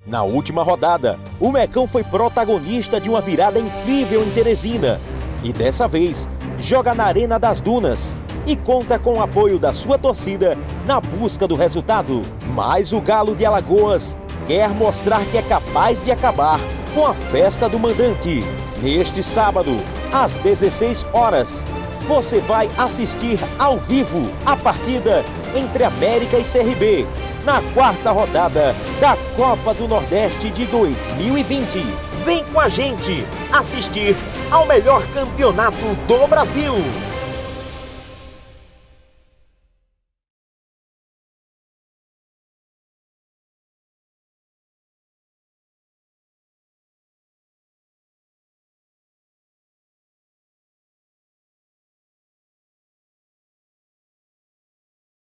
Na última rodada, o Mecão foi protagonista de uma virada incrível em Teresina. E dessa vez, joga na Arena das Dunas e conta com o apoio da sua torcida na busca do resultado. Mas o Galo de Alagoas quer mostrar que é capaz de acabar com a festa do mandante. Neste sábado, às 16 horas, você vai assistir ao vivo a partida entre América e CRB, na quarta rodada da Copa do Nordeste de 2020. Vem com a gente assistir ao melhor campeonato do Brasil.